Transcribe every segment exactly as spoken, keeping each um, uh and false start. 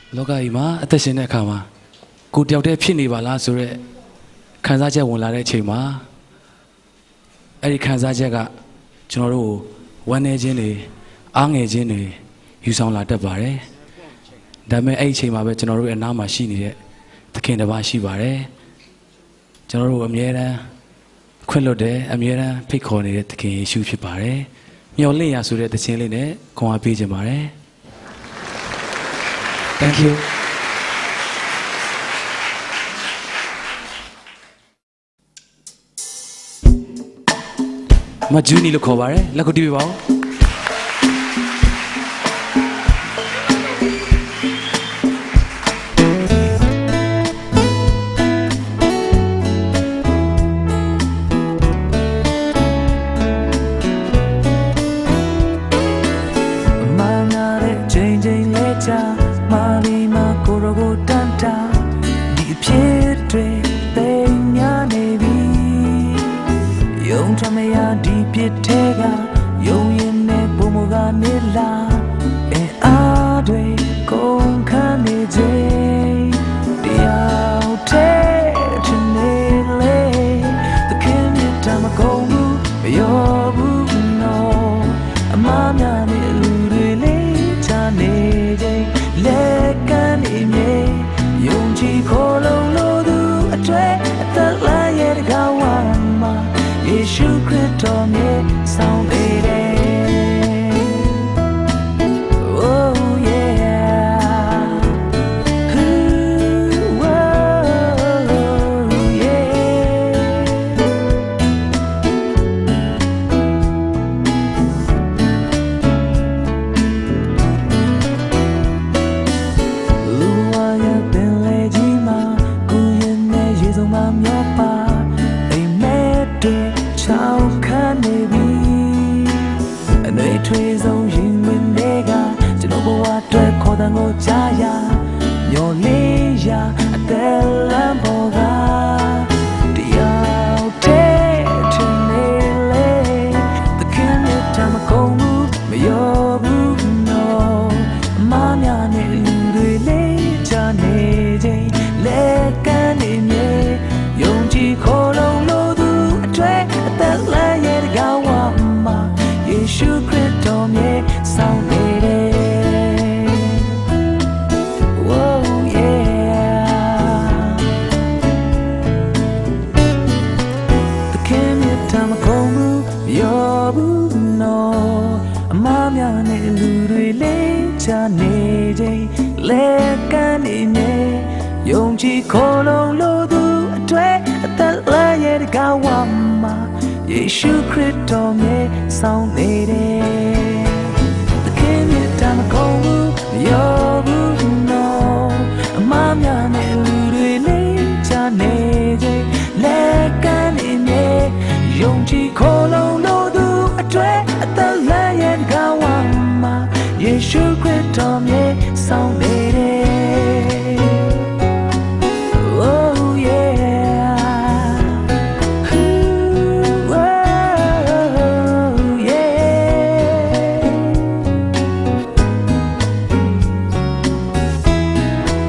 လောကကြီးမှာအသက်ရှင်တဲ့အခါမှာကိုတယောက်တည်းဖြစ်နေပါလားဆိုတော့ခံစားချက်ဝင်လာတဲ့အချိန်မှာအဲ့ဒီခံစားချက်ကကျွန်တော်တို့ဝမ်းနေခြင်းတွေအားငယ်ခြင်းတွေယူဆောင်လာတတ်ပါတယ်ဒါပေမဲ့အဲ့ဒီအချိန်မှာပဲကျွန်တော်တို့ရဲ့အနားမှာရှိနေတဲ့သခင်တစ်ပါးရှိပါတယ်ကျွန်တော်တို့အမြဲတမ်းခွင့်လွတ်တယ်အမြဲတမ်းဖိတ်ခေါ်နေတဲ့သခင်ယေရှုဖြစ်ပါတယ်မျှော်လင့်ရဆိုတဲ့သခြင်းလေးနဲ့ခွန်အားပေးခြင်းပါတယ် Thank you မဂျူနီလို့ခေါ်ပါတယ်လက်ကိုတီးပြပါဦး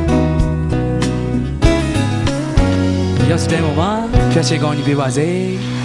ဖြတ်ချေကောင်းကြီးပေးပါစေ